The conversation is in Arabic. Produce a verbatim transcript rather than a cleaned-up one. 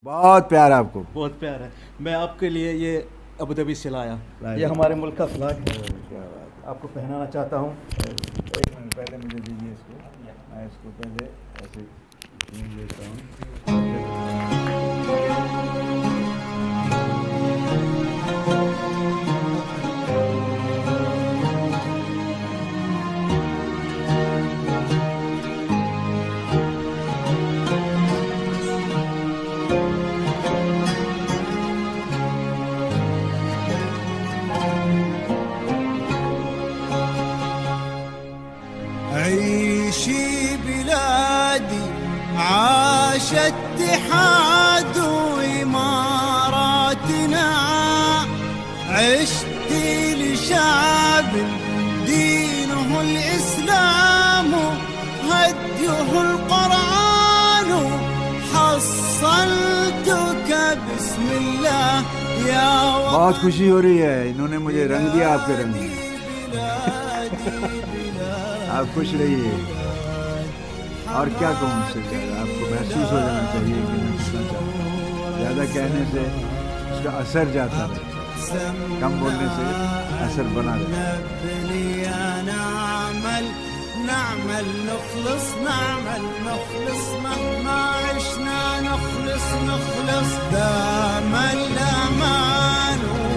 बहुत प्यार आपको। बहुत प्यार है। मैं आपके लिए ये अबू धाबी से लाया, ये हमारे मुल्क का फ्लैग क्या बात आपको पहनाना चाहता हूँ। है। एक मिनट पहले मुझे दीजिए इसको, मैं इसको पहले ऐसे छीन लेता हूँ। عيشي بلادي عاش اتحاد وإماراتنا، عشتي لشعب دينه الإسلام هديه القرآن، حصلتك بسم الله يا बहुत खुशी हो रही है, इन्होंने मुझे रंग दिया आपके रंग में। आप खुश रहिए। और क्या कहूँ उससे ज़्यादा, आपको महसूस हो जाना चाहिए कि मैं कितना चाहता हूँ। ज़्यादा कहने से उसका असर जाता है, कम बोलने से असर बना रहता है। نعمل نعمل نخلص نعمل نخلص مهما عشنا نخلص نخلص دام الأمان.